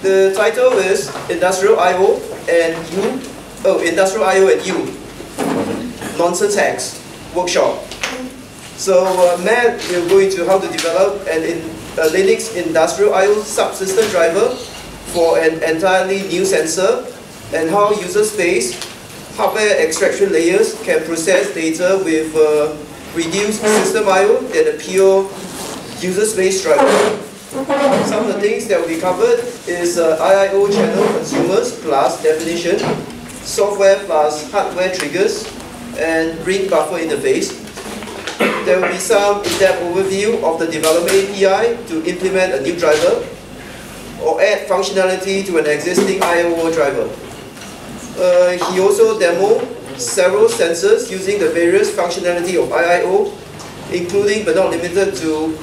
The title is Industrial I/O and Industrial I/O and U. Nonsense hacks workshop. So Matt will go into how to develop a Linux industrial I/O subsystem driver for an entirely new sensor, and how user space hardware extraction layers can process data with reduced system I/O than a pure user space driver. Some of the things that will be covered is IIO channel consumers plus definition, software plus hardware triggers, and ring buffer interface. There will be some in-depth overview of the development API to implement a new driver or add functionality to an existing I/O driver. He also demoed several sensors using the various functionality of IIO, including but not limited to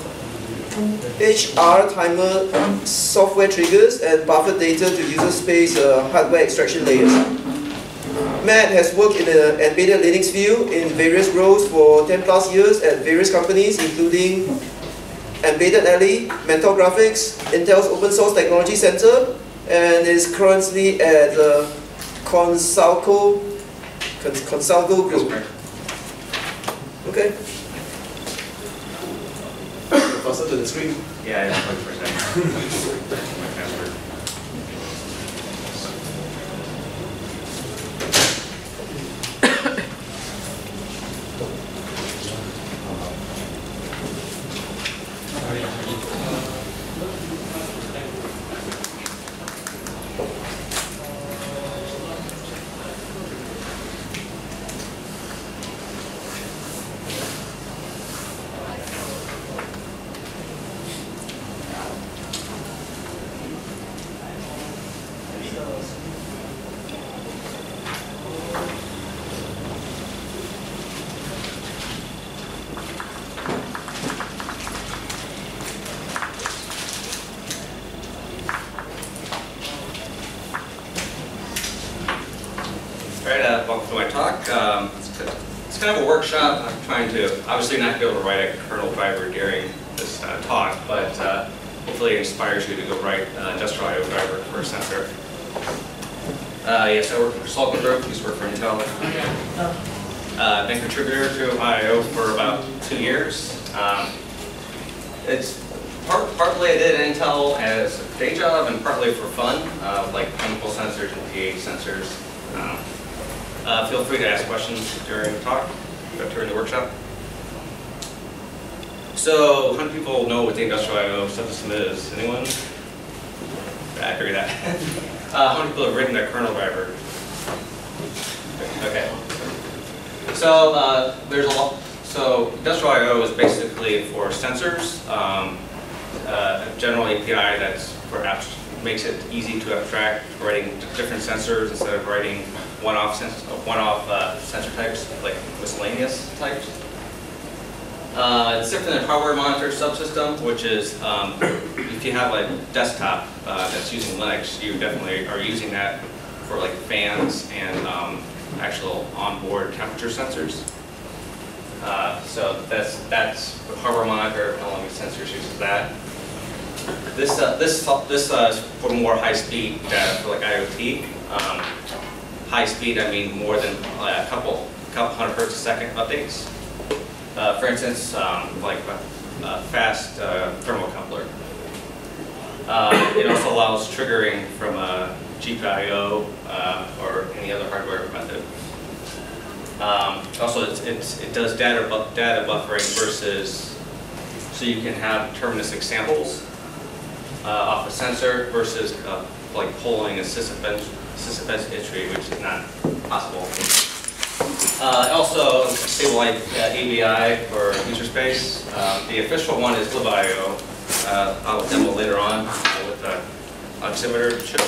hrtimer software triggers and buffer data to user space hardware extraction layers. Matt has worked in the embedded Linux field in various roles for 10+ years at various companies, including Embedded Alley, Mental Graphics, Intel's Open Source Technology Center, and is currently at Konsulko Group. Okay. Closer to the screen. Yeah, yeah, for a second. My password. Welcome to my talk. It's kind of a workshop. I'm trying to, obviously not be able to write a kernel driver during this talk, but hopefully it inspires you to go write an industrial I/O driver for a sensor. Yes, I work for Konsulko Group. I used to work for Intel. I've been a contributor to I/O for about 2 years. It's partly I did Intel as a day job and partly for fun, like chemical sensors and pH sensors. Feel free to ask questions during the talk, during the workshop. So, how many people know what the industrial I/O subsystem is? Anyone? I figured that. How many people have written a kernel driver? Okay. So, there's a lot. So, industrial I/O is basically for sensors. A general API that's perhaps makes it easy to abstract writing different sensors instead of writing one-off sensor types, like miscellaneous types. It's different than hardware monitor subsystem, which is if you have a desktop that's using Linux, you definitely are using that for like fans and actual onboard temperature sensors. So that's the hardware monitor. Along sensors uses that. This is for more high-speed data for like IoT. High speed, I mean more than a couple hundred hertz a second updates. For instance, like a fast thermocoupler. It also allows triggering from a GPIO or any other hardware method. Also, it does data buffering versus, so you can have deterministic samples off a sensor versus like pulling a sysbench entry, which is not possible. Also, stabilize ABI for user space. The official one is libio. I'll demo later on with the oximeter chip.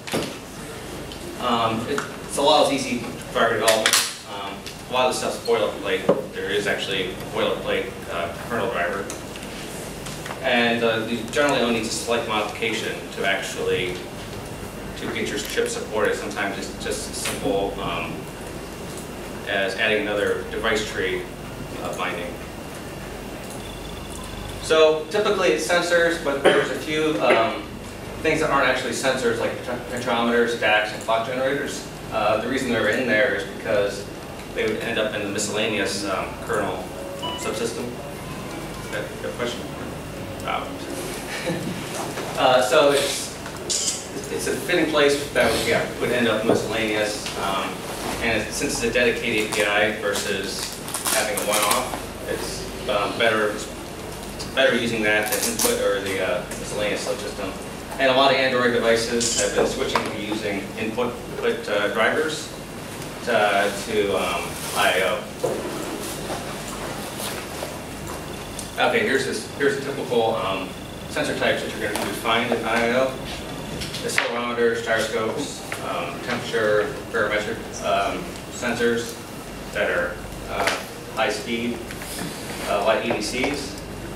It allows easy driver development. A lot of the stuff's boilerplate. There is actually a boilerplate kernel driver. And you generally only need a slight modification to actually get your chip supported. Sometimes it's just as simple as adding another device tree binding. So typically it's sensors, but there's a few things that aren't actually sensors like potentiometers, DACs, and clock generators. The reason they're in there is because they would end up in the miscellaneous kernel subsystem. Is that a question? So it's a fitting place that would end up miscellaneous. And since it's a dedicated API versus having a one-off, it's better using that to input or the miscellaneous subsystem. And a lot of Android devices have been switching to using input drivers to I/O. Okay, here's a typical sensor types that you're going to find in I/O: accelerometers, gyroscopes, temperature, barometric sensors that are high speed, like EDCs.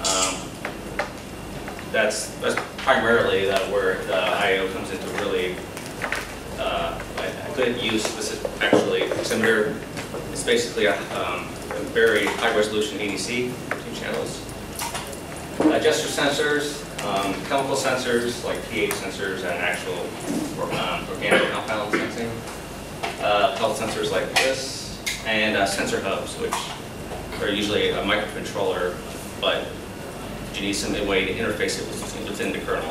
That's primarily where the I/O comes into really a good use. This is actually oximeter. It's basically a very high resolution EDC, 2 channels. Gesture sensors, chemical sensors like pH sensors and actual organic compound sensing. Health sensors like this, and sensor hubs, which are usually a microcontroller, but you need some way to interface it within the kernel.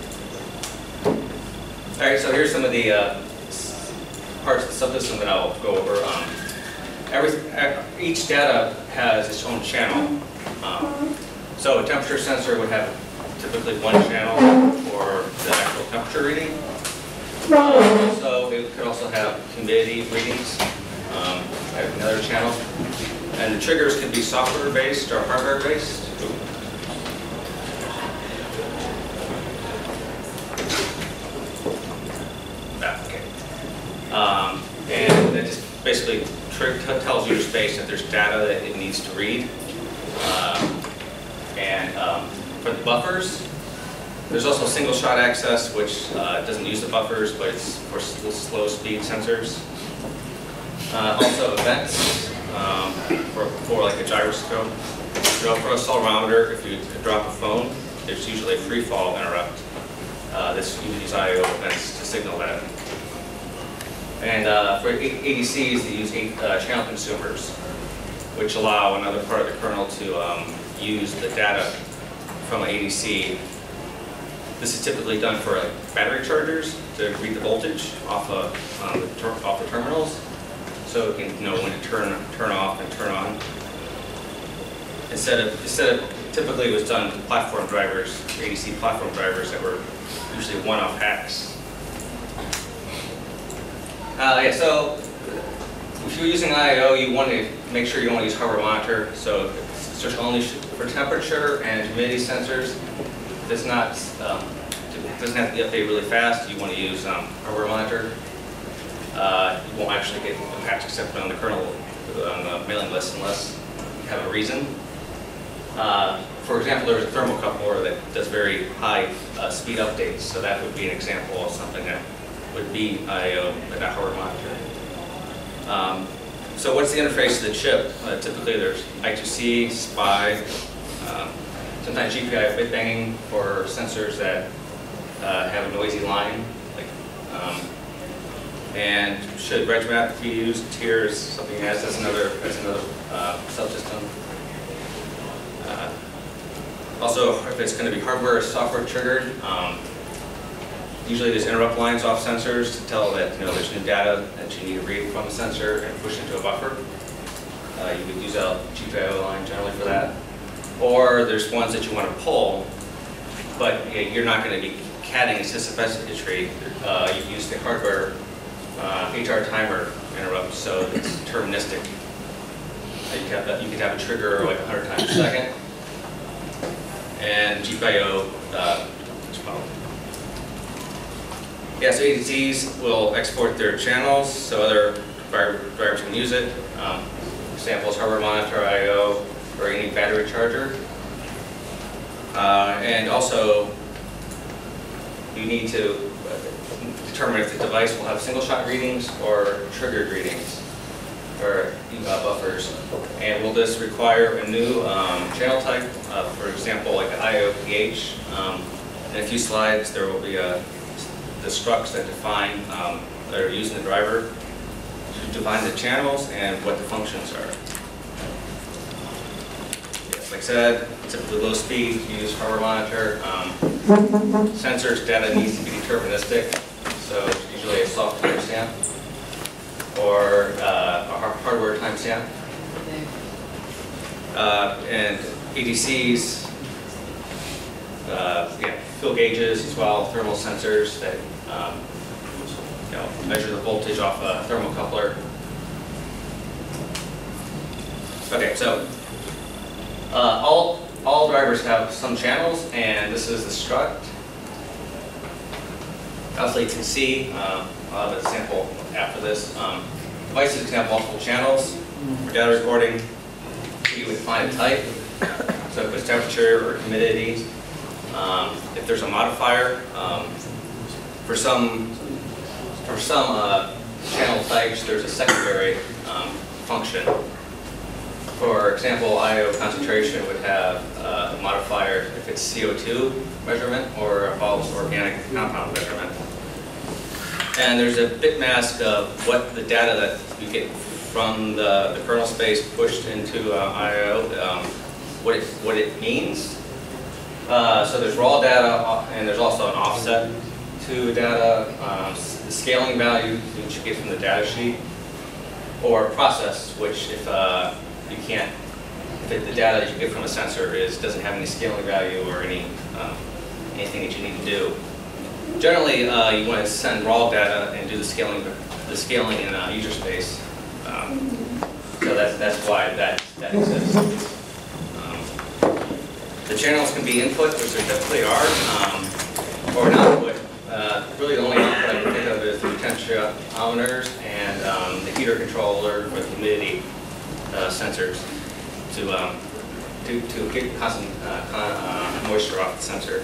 All right, so here's some of the parts of the subsystem that I'll go over. Each data has its own channel. So a temperature sensor would have typically one channel for the actual temperature reading. So it could also have humidity readings, have another channel. And the triggers can be software-based or hardware-based. And that just basically tells userspace that there's data that it needs to read. For the buffers, there's also single-shot access, which doesn't use the buffers, but it's for slow-speed sensors. Also events for like a gyroscope. For a accelerometer, if you drop a phone, there's usually a free fall interrupt. You use I/O events to signal that. And for ADCs, they use channel consumers, which allow another part of the kernel to use the data from an ADC. This is typically done for like battery chargers to read the voltage off the terminals, so it can know when to turn off and turn on. Instead of typically it was done with platform drivers, ADC platform drivers that were usually one-off hacks. So if you're using I/O, you want to make sure you only use hardware monitor. So it's just only for temperature and humidity sensors. Doesn't have to be updated really fast. You want to use hardware monitor. You won't actually get a patch accepted on the kernel on the mailing list unless you have a reason. For example, there's a thermocoupler that does very high speed updates. So that would be an example of something that would be I/O, but not hardware monitor. So what's the interface to the chip? Typically there's I2C, SPI, sometimes GPI bit banging for sensors that have a noisy line. And should RegMap be used? Tiers, something else, that's another subsystem. Also, if it's going to be hardware or software triggered, usually there's interrupt lines off sensors to tell that there's new data that you need to read from the sensor and push into a buffer. You would use a GPIO line generally for that. Or there's ones that you want to pull, but you're not going to be catting specificity. You use the hardware hrtimer interrupt, so it's deterministic. You could have a trigger like 100 times a second, and GPIO as well. Yeah, so ADCs will export their channels so other drivers can use it. Examples: hardware monitor, I/O, or any battery charger. And also, you need to determine if the device will have single-shot readings or triggered readings, or buffers. And will this require a new channel type? For example, like an I/O pH. In a few slides, there will be the structs that define, that are used in the driver to define the channels and what the functions are. Yes, like I said, typically low speed, use hardware monitor. Sensors data needs to be deterministic, so usually a soft timestamp or a hardware timestamp. And ADCs, fuel gauges as well, thermal sensors that measure the voltage off a thermocouple. Okay, so all drivers have some channels, and this is the struct. Also, you can see, I'll have a sample after this. Devices can have multiple channels. For data recording, you would define a type, so if it's temperature or humidity. If there's a modifier, for some channel types, there's a secondary function. For example, IO concentration would have a modifier if it's CO2 measurement or involves organic compound measurement. And there's a bit mask of what the data that you get from the kernel space pushed into IO, what it means. So there's raw data, and there's also an offset to data, the scaling value which you get from the data sheet, or process, which if the data that you get from a sensor doesn't have any scaling value or anything that you need to do. Generally, you want to send raw data and do the scaling in userspace. So that's why that exists. The channels can be input, which there definitely are, or an output. Really, the only output I can think of is the potentiometers and the heater controller with humidity sensors to get constant moisture off the sensor.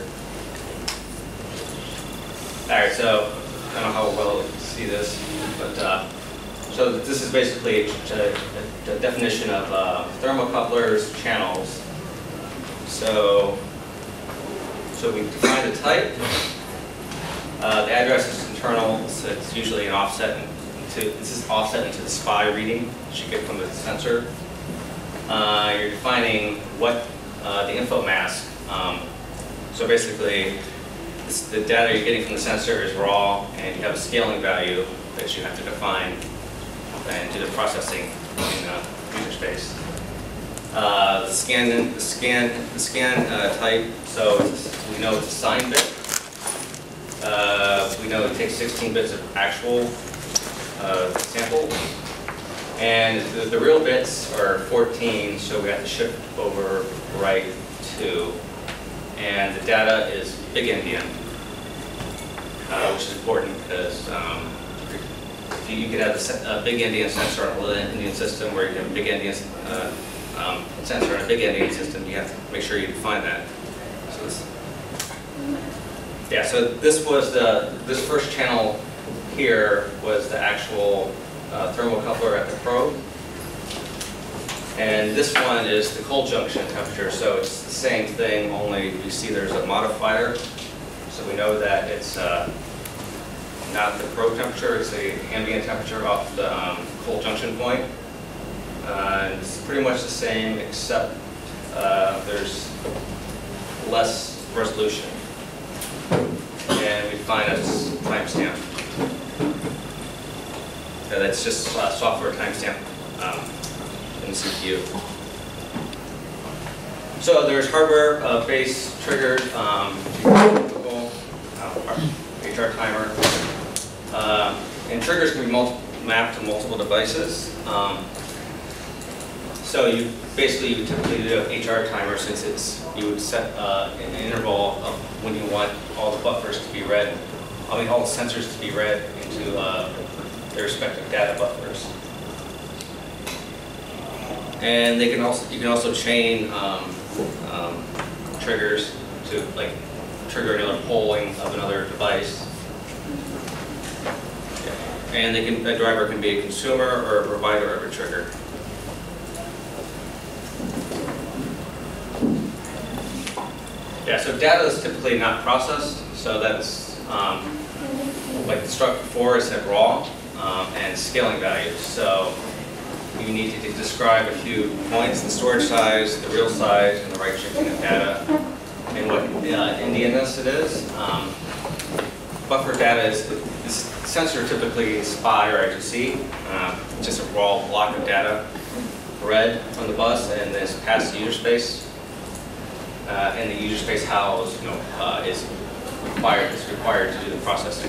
All right, so I don't know how well you can see this, but so this is basically a definition of thermocouplers channels. So we define the type. The address is internal, so it's usually an offset. This is offset into the SPI reading that you get from the sensor. You're defining what the info mask. So basically, the data you're getting from the sensor is raw, and you have a scaling value that you have to define and do the processing in user space. The scan type. So we know it's a signed bit. We know it takes 16 bits of actual sample, and the real bits are 14. So we have to shift over right 2, and the data is big endian, which is important because you could have a big endian sensor on a little endian system, where you have a big endian sensor on a big endian system. You have to make sure you define that. So so this was this first channel here was the actual thermocoupler at the probe, and this one is the cold junction temperature. So it's the same thing, only you see there's a modifier, so we know that it's not the probe temperature, it's the ambient temperature off the cold junction point. And it's pretty much the same, except there's less resolution, and we find a timestamp. That's just software timestamp in the CPU. So there's hardware-based triggered hrtimer, and triggers can be mapped to multiple devices. So you typically do a hrtimer, since you would set an interval of when you want all the buffers to be read, all the sensors to be read into their respective data buffers. And you can also chain triggers to trigger another polling of another device. And a driver can be a consumer or a provider of a trigger. Yeah, so data is typically not processed, so that's like the struct before, it said raw and scaling values. So you need to describe a few points: the storage size, the real size, and the right shifting of data, and what endianness it is. Buffer data is sensor typically SPI or I2C, just a raw block of data read from the bus and then passed to user space. And the user space HALs, is required to do the processing.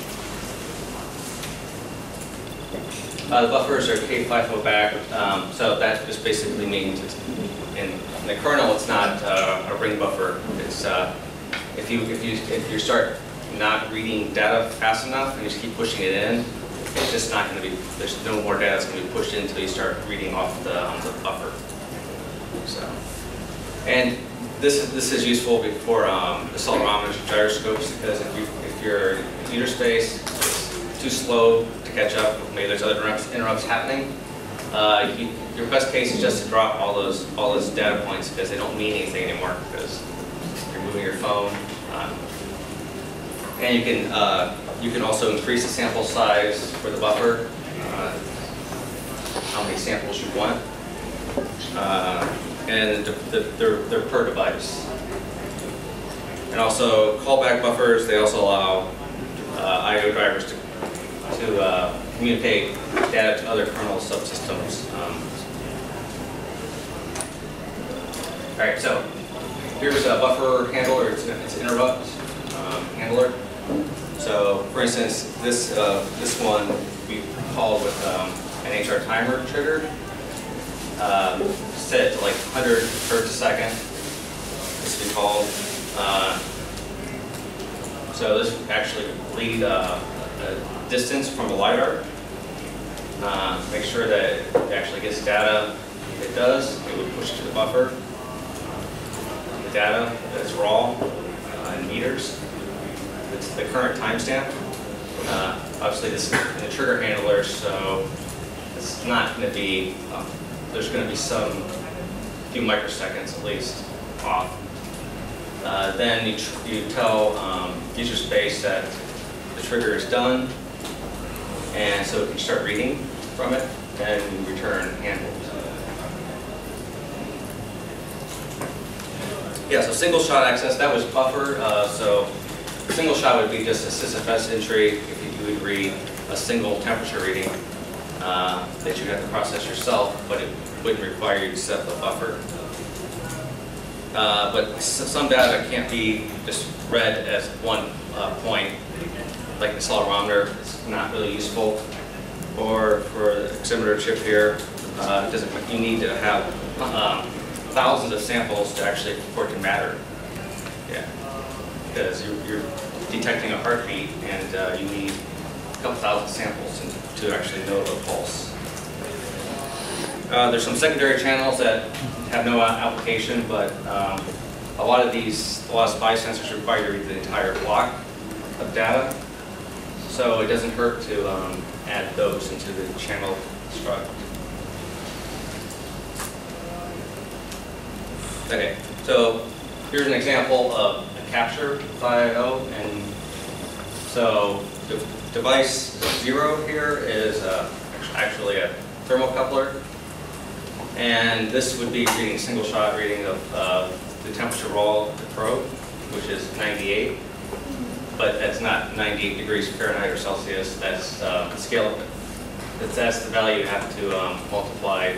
The buffers are K-FIFO back, so that just basically means in the kernel it's not a ring buffer. It's if you start not reading data fast enough and you just keep pushing it in, it's just not going to be. There's no more data that's going to be pushed in until you start reading off the buffer. So, and this is useful for accelerometers and gyroscopes, because if your user space is too slow to catch up, maybe there's other interrupts happening. Your best case is just to drop all those data points, because they don't mean anything anymore, because you're moving your phone. And you can also increase the sample size for the buffer, how many samples you want, and they're per device. And also callback buffers, they also allow I/O drivers to communicate data to other kernel subsystems. All right, so here's a buffer handler. It's an interrupt handler. So, for instance, this one we called with an hrtimer trigger, set to like 100 hertz a second. This we called. So this would actually read a distance from the LiDAR. Make sure that it actually gets data. If it does, it would push it to the buffer. The data that's raw in meters. It's the current timestamp. Obviously, this is a trigger handler, so it's not going to be. There's going to be some few microseconds at least off. Then you tell user space that the trigger is done, and so it can start reading from it, and you return handles. Yeah, so single shot access, that was buffer. So single shot would be just a sysfs entry if you would read a single temperature reading that you'd have to process yourself, but it wouldn't require you to set the buffer. But some data can't be just read as one point, like an accelerometer. It's not really useful. Or for the oximeter chip here, you need to have thousands of samples to actually for it to matter. Yeah, because you're detecting a heartbeat, and you need a couple thousand samples to actually know the pulse. There's some secondary channels that have no application, but a lot of SPI sensors require you to read the entire block of data, so it doesn't hurt to add those into the channel struct. Okay, so here's an example of a capture I/O, and so the device 0 here is actually a thermocoupler, and this would be reading single shot reading of the temperature raw of the probe, which is 98, but that's not 98 degrees Fahrenheit or Celsius. That's the scale of it. That's the value you have to multiply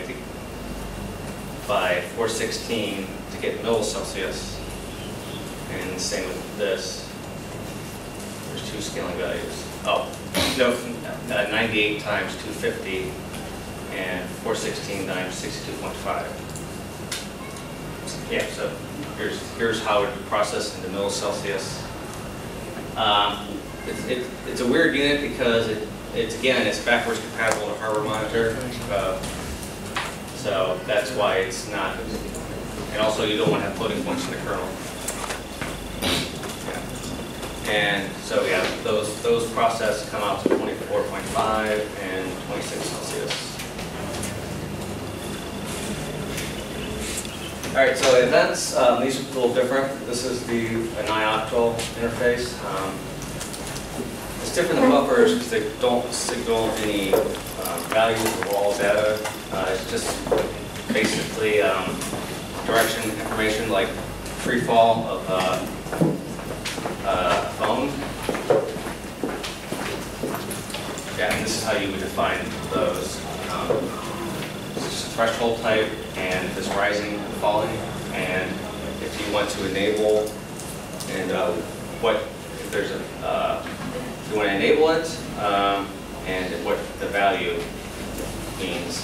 by 416 to get millicelsius. And same with this. There's two scaling values. Oh, no, 98 times 250 and 416 times 62.5. Yeah, so here's how it would process into millicelsius. It's a weird unit because it's backwards compatible to hardware monitor. So that's why it's not, and also you don't want to have floating points in the kernel. Yeah. And so yeah, those process come out to 24.5 and 26 Celsius. right, so events, these are a little different. This is an ioctl interface. It's different than buffers because they don't signal any values or raw data. It's just basically direction information like free fall of a phone. Yeah, and this is how you would define those. It's just a threshold type, and this rising and falling. And if you want to enable, and if there's if you want to enable it, and what the value means.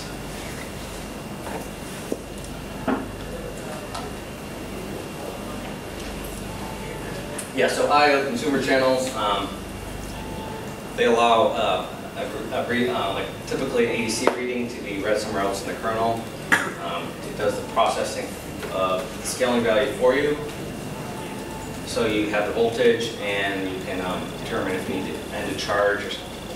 Yeah, so IO consumer channels, they allow like typically an ADC reading to be read somewhere else in the kernel. It does the processing of the scaling value for you. So you have the voltage, and you can determine if you need to end a charge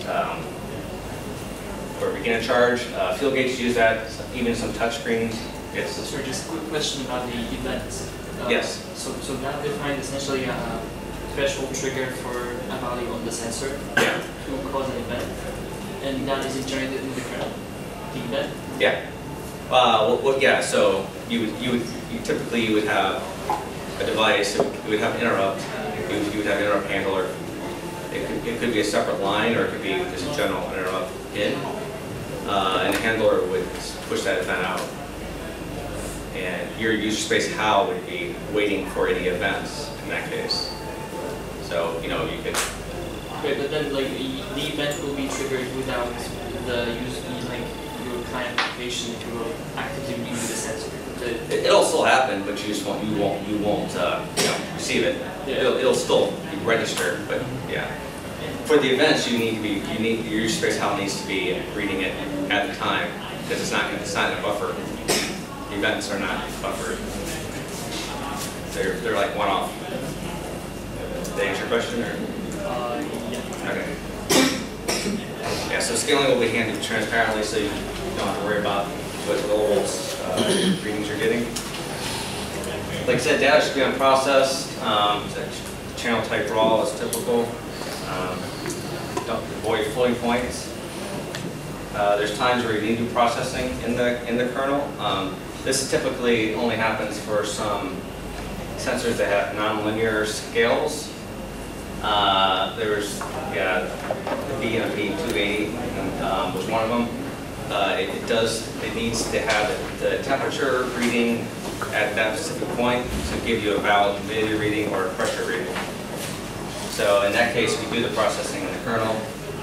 or begin a charge. Field gates use that, even some touch screens. Yes. So just a quick question about the events. Yes. So that defines essentially a threshold trigger for a value on the sensor to cause an event, and that is generated in the kernel. The event. Yeah. Yeah. So you typically would have a device. So you would have an interrupt. You would have an interrupt handler. It could be a separate line, or it could be just a general interrupt in, and the handler would push that event out. And your user space HAL would be waiting for any events in that case. So, you could... Right, but then like the event will be triggered without the your client application, if you will, actively reading the sensor. It'll still happen, but you just won't receive it. Yeah. It'll still be registered, but yeah. For the events, your user space HAL needs to be reading it at the time, because it's not in a buffer. Events are not buffered. They're like one-off. Did I answer your question? Or? Yeah. Okay. Yeah, so scaling will be handled transparently, so you don't have to worry about what little readings you're getting. Like I said, data should be unprocessed. Channel type raw is typical. Don't avoid floating points. There's times where you need to do processing in the kernel. This typically only happens for some sensors that have nonlinear scales. There's the BNP 280 was one of them. It needs to have the temperature reading at that specific point to give you a valid humidity reading or a pressure reading. So in that case, we do the processing in the kernel.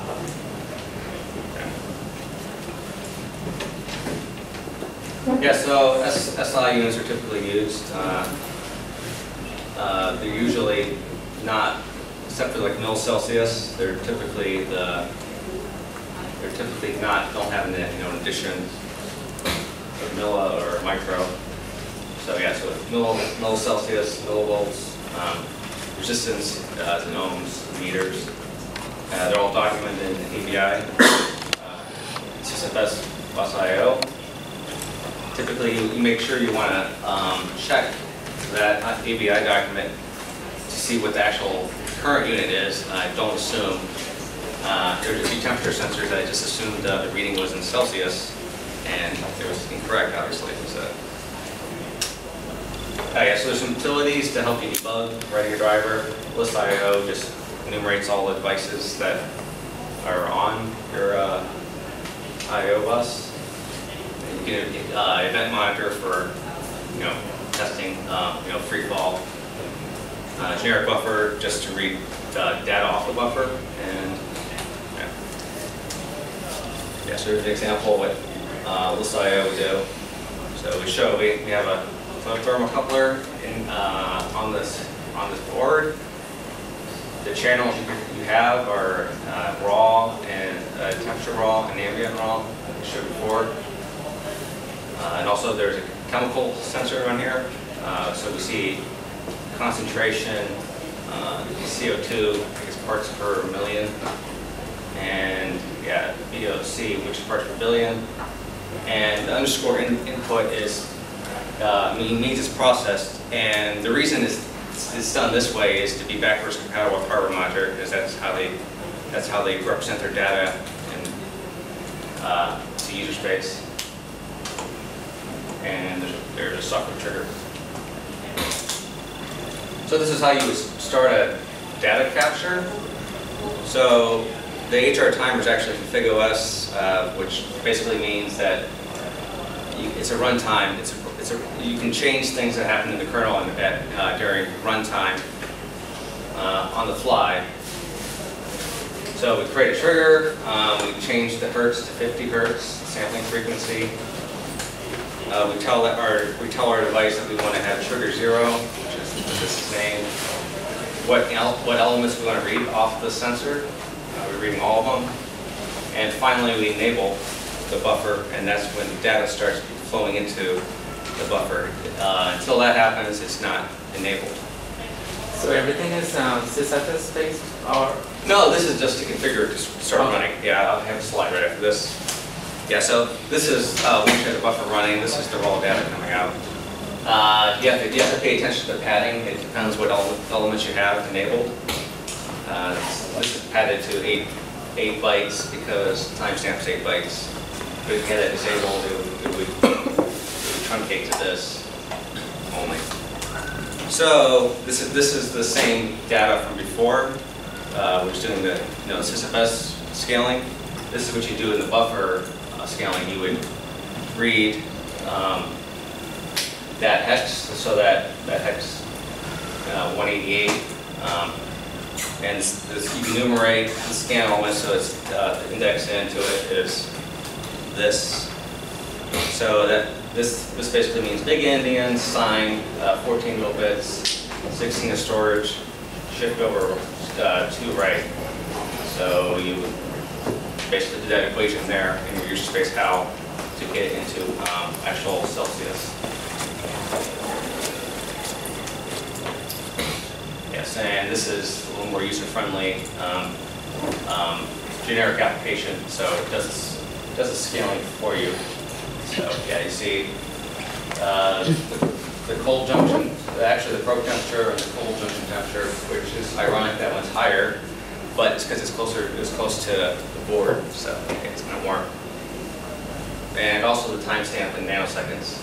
Yeah, so SI units are typically used. They're usually not, except for like mil-Celsius, they're typically not, don't have an addition of milli or micro. So yeah, so mil-Celsius, millivolts, resistance in ohms, meters. They're all documented in ABI. SysFS bus IO. Typically, you make sure you want to check that ABI document to see what the actual current unit is. Don't assume. There's a few temperature sensors that I just assumed the reading was in Celsius, and it was incorrect, obviously. So, yeah, so there's some utilities to help you debug writing your driver. List IO just enumerates all the devices that are on your IO bus. You can event monitor for testing free fall. Generic buffer just to read data off the buffer, and so here's an example of what list IO would do. So we have a thermocoupler on this board. The channels you have are raw and temperature raw and ambient raw, like I showed before. And also there's a chemical sensor on here. So we see concentration, CO2, I guess parts per million, and VOC, which is parts per billion. And the underscore input is means it's processed, and the reason it's done this way is to be backwards compatible with hardware monitor, because that's how they represent their data in to user space. And there's a software trigger. So this is how you would start a data capture. So the hrtimer is actually config OS, which basically means that it's a runtime. You can change things that happen in the kernel and during runtime on the fly. So we create a trigger. We change the hertz to 50 hertz sampling frequency. We tell our device that we want to have trigger 0, which is what this is named. What elements we want to read off the sensor. We're reading all of them. And finally, we enable the buffer, and that's when data starts flowing into the buffer. Until that happens, it's not enabled. So everything is sysfs based, or? No, this is just to configure to start running. Yeah, I'll have a slide right after this. Yeah, so this is once you have the buffer running, this is the raw data coming out. You have to pay attention to the padding. It depends what elements you have enabled. This is padded to 8 bytes because timestamp is 8 bytes. But if you had it disabled, it would truncate to this only. So this is the same data from before. We're just doing the sysfs scaling. This is what you do in the buffer scaling. You would read that hex, so that hex 188, and you enumerate the scan elements. So it's the index into it is this. So that this basically means big endian, sign, 14 middle bits, 16 of storage, shift over 2 right. So you basically do that equation there in your user space HAL to get into actual Celsius. Yes, and this is a little more user-friendly generic application, so it does the scaling for you. So yeah, you see the cold junction, actually the probe temperature and the cold junction temperature, which is ironic that one's higher, but it's because it's close to the board, so it's going to warm. And also the timestamp in nanoseconds.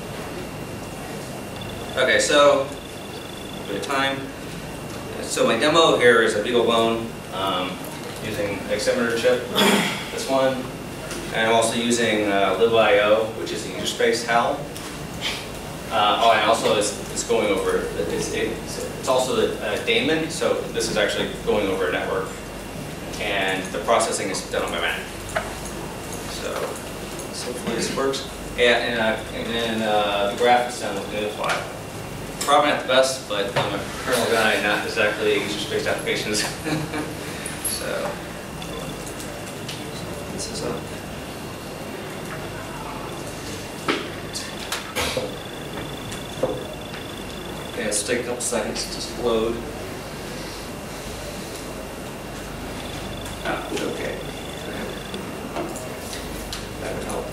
Okay, so the time. So my demo here is a BeagleBone using Xemitter chip, this one. And I'm also using libio, which is a user space HAL. And also it's going over, it's also the daemon, so this is actually going over a network. And the processing is done on my Mac. So hopefully this works. Yeah, and the graph is done with Unify. Probably not the best, but I'm a kernel guy, not exactly user space applications. So this is up. Okay, let's take a couple seconds to just load. Okay. That would help.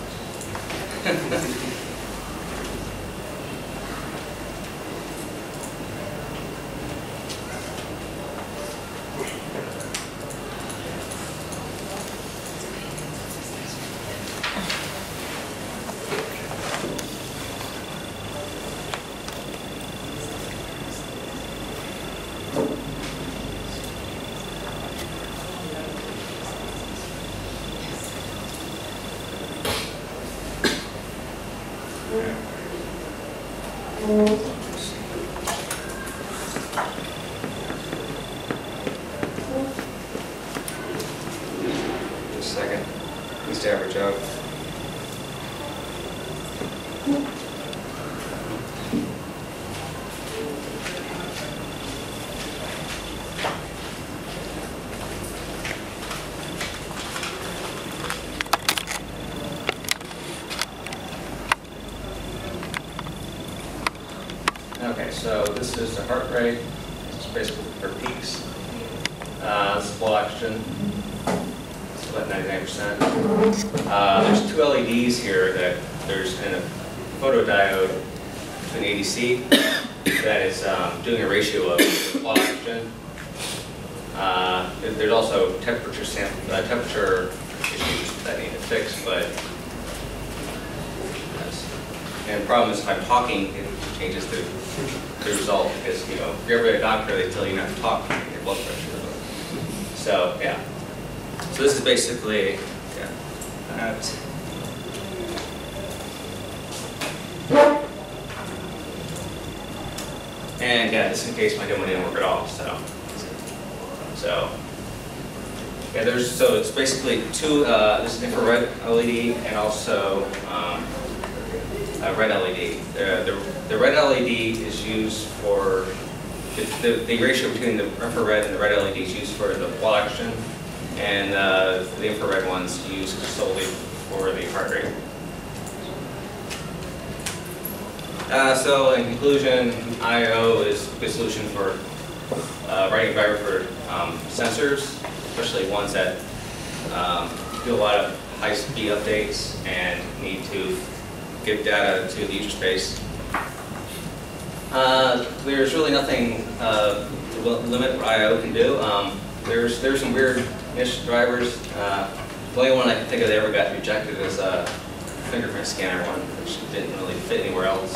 Just a second. Needs to average out. Okay, so this is the heart rate. It's basically for peaks. This is blood oxygen. It's about 99%. There's 2 LEDs here that there's in a photodiode to an ADC that is doing a ratio of wall oxygen. There's also temperature issues that need to fix, but and the problem is if I'm talking, it changes the result because if you're ever a doctor, they tell you not to talk to your blood pressure. So yeah. So this is basically that. And yeah, just in case my demo didn't work at all. So yeah, so it's basically two. This is infrared LED and also a red LED. The red LED is used for the ratio between the infrared and the red LED is used for the wall oxygen, and the infrared one's used solely for the heart rate. So in conclusion, I/O is a good solution for writing a driver for sensors, especially ones that do a lot of high-speed updates and need to give data to the user space. There's really nothing to limit what I/O can do. There's some weird niche drivers. The only one I can think of that ever got rejected is a fingerprint scanner one, which didn't really fit anywhere else.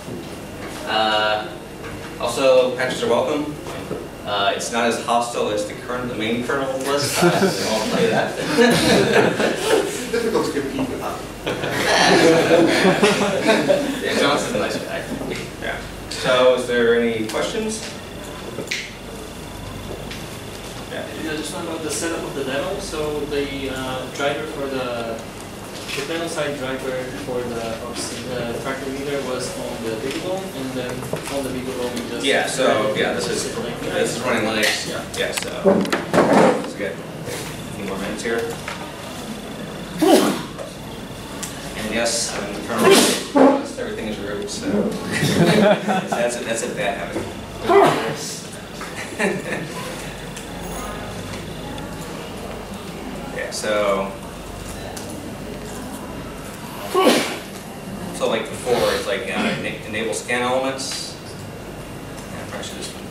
Also, patches are welcome. It's not as hostile as the main kernel list. I'll tell you that. It's difficult to compete with that. Yeah, Johnson's a nice guy. Yeah. So, is there any questions? Yeah. Just one about the setup of the demo. So the driver for the panel side driver for the tractor reader was on the BeagleBone, and then on the BeagleBone we just Yeah. So yeah, this is running Linux. Yeah. Yeah. So let's get a few more minutes here. And yes, I'm the kernel. Everything is root. So that's a bad habit. Yeah. So like before, it's like enable scan elements. Yeah, probably should just.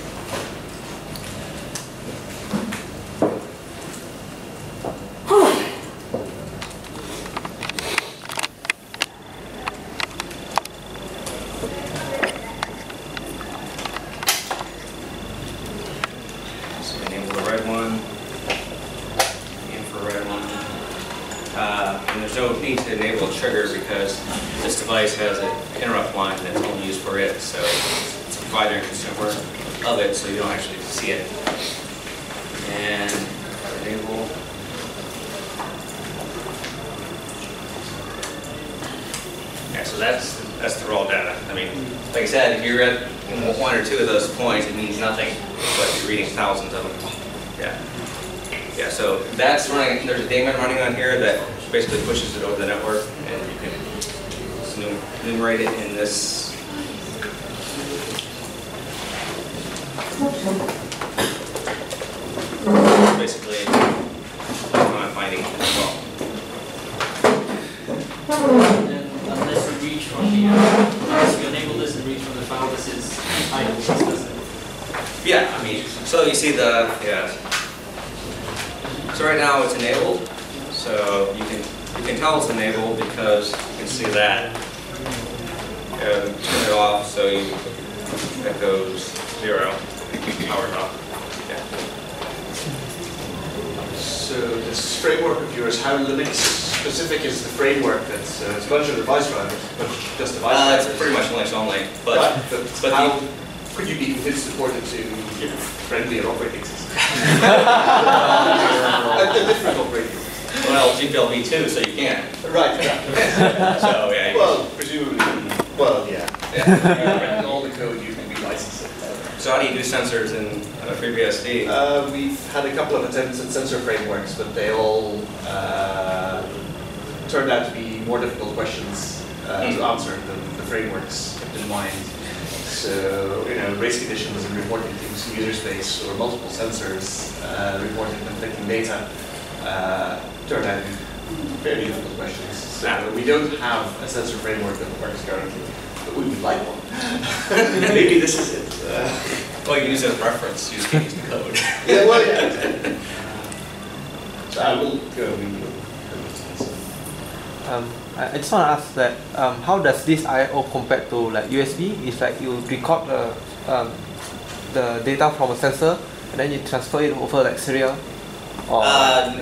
So enable the red one, the infrared one. And there's no need to enable a trigger because this device has an interrupt line that's only used for it, so it's a provider and consumer of it, so you don't actually see it. And enable. Yeah, so that's the raw data. I mean, like I said, if you're at one or two of those points, it means nothing, but you're reading thousands of them. Yeah. Yeah, so that's running, there's a daemon running on here that basically pushes it over the network, and you can enumerate it in this. Basically, what I'm finding as well. And unless you reach from the, unless you enable this and reach from the file, this is idle. Yeah, I mean, so you see the, yeah. So right now it's enabled, so you can tell it's enabled because you can see that. Turn it off, so that goes 0. Power's off. Yeah. So this framework of yours, how Linux specific is the framework? That's it's a bunch of device drivers, but just device drivers. It's pretty much Linux only, but how could you be convinced to port it to friendlier operating systems? A different operating system. well, GPL v2, so you can. Right. So yeah. Well, presumably. Well, yeah. Yeah. All the code you can be licensed. So how do you do sensors in FreeBSD? We've had a couple of attempts at sensor frameworks, but they all turned out to be more difficult questions to answer than the frameworks kept in mind. So, race conditions and reporting things to user space or multiple sensors, reporting conflicting data, turned out to be fairly difficult questions. So we don't have a sensor framework that works currently, but we would like one. Maybe this is it. Well, you can use it as reference, you just can't use the code. Yeah, well, yeah. So I will go. I just want to ask that how does this I/O compare to like USB? It's like you record the data from a sensor and then you transfer it over like serial. Or Well,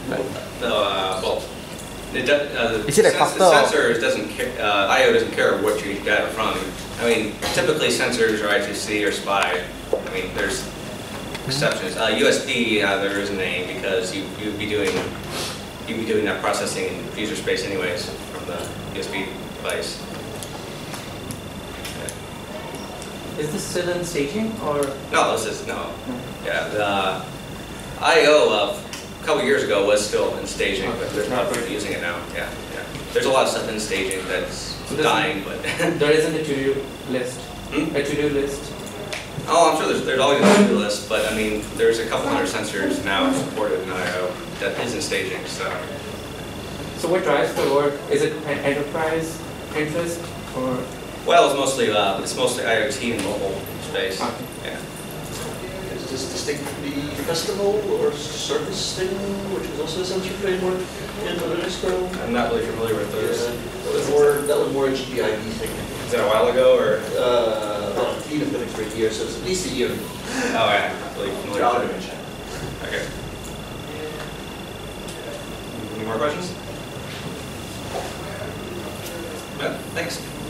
is it like faster? The sensor doesn't care. I/O doesn't care what you get it from. I mean, typically sensors are I2C or SPI. I mean, there's exceptions. USB, there isn't any because you'd be doing that processing in user space anyways from the USB device. Is this still in staging or? No, this is no. Yeah, the I/O a couple years ago was still in staging, but there's not really using it now. Yeah, yeah. There's a lot of stuff in staging that's dying, but there isn't a to-do list. Hmm? A to-do list. Oh, I'm sure there's always a to-do list, but I mean, there's a couple hundred sensors now supported in I/O that isn't staging. So what drives the work? Is it an enterprise interest or? Well, it's mostly IoT and mobile space. Okay. Yeah. Is this distinct from the festival or service thing, which was also a sensor framework in the Linux kernel? I'm not really familiar with those. That was more a GPIB thing. Is that a while ago or? Well, it's been Linux for a year, so it's at least a year. Oh yeah, not really familiar I'll with mention. it. Okay. Any more questions? Yeah, thanks.